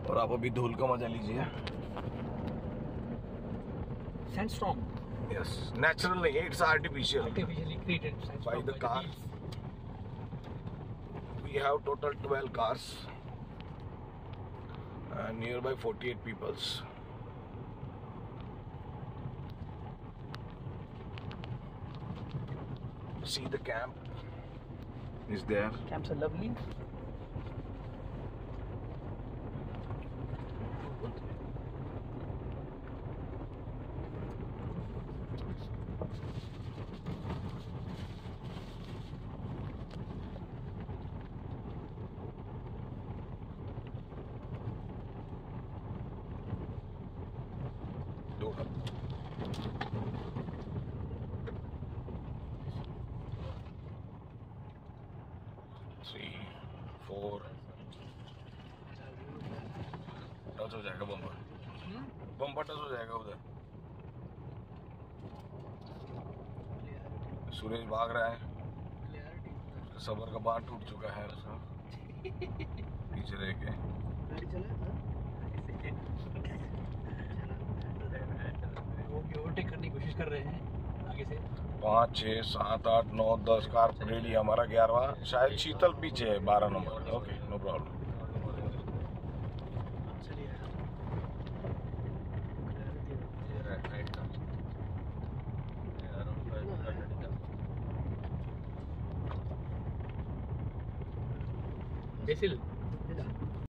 और आप अभी धूल का मजा लीजिए। Sandstorm. Yes, natural नहीं, it's artificial. Artificially created By the car. We have total 12 cars and nearby 48 peoples. See the camp is there. Camps are lovely. दो 3, 4 टच हो जाएगा बम्पर। बम्पर टच हो जाएगा उधर। सूरज भाग रहा है, सबर का बांध टूट चुका है उसका पीछे रह के। ओवरटेक करने की कोशिश कर रहे हैं आगे से। 5, 6, 7, 8, 9, 10 कार रेडी। हमारा 11वां, शायद शीतल पीछे है 12 नंबर। Okay, no problem. बेसिल